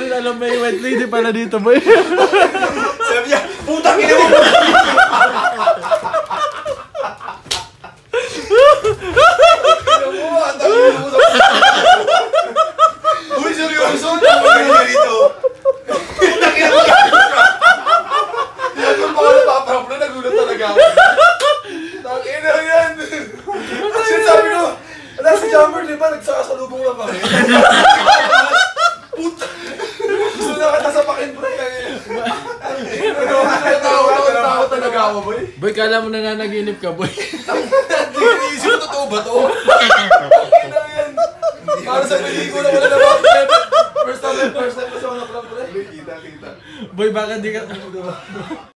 rin alam may white lady pala dito, boy. Sabi niya, putang ina mo! Uy, seryoso? Napagay niya rito. Putang ina mo! Yan yung mga napaparap na nagulat talaga ako. Tangin na yan! Kasi sabi ko, wala si Jumper, di ba? Nagsakasalubong lang kami. Puta! Gusto na ka nasapakin, pre. Natawa talaga ako, boy. Boy, kala mo nananaginip ka, boy. Hindi ko naisip, totoo ba to? Tangin na yan. Para sa pelikula, wala na ba? First time ko sa mga prank, pre. Kita. Boy, baka di ka...